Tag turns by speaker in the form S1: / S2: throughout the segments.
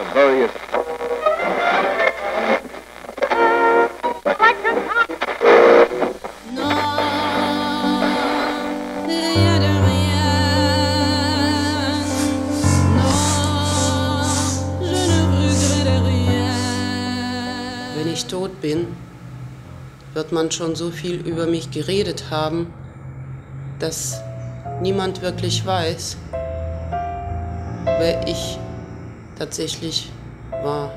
S1: various
S2: Wenn ich tot bin, wird man schon so viel über mich geredet haben, dass niemand wirklich weiß, wer ich tatsächlich war.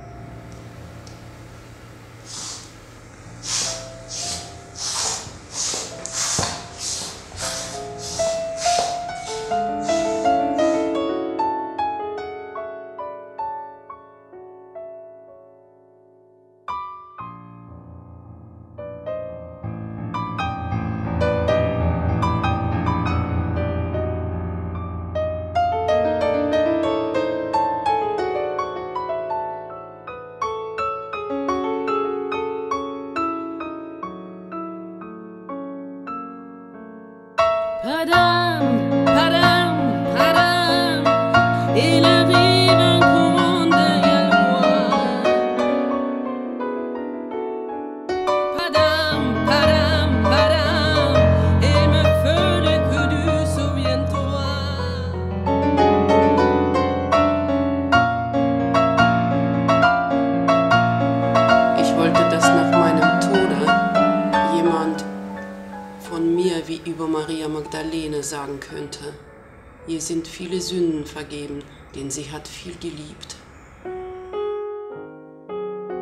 S2: Sagen könnte, ihr sind viele Sünden vergeben, denn sie hat viel geliebt.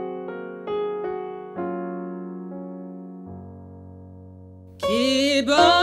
S2: Keep on.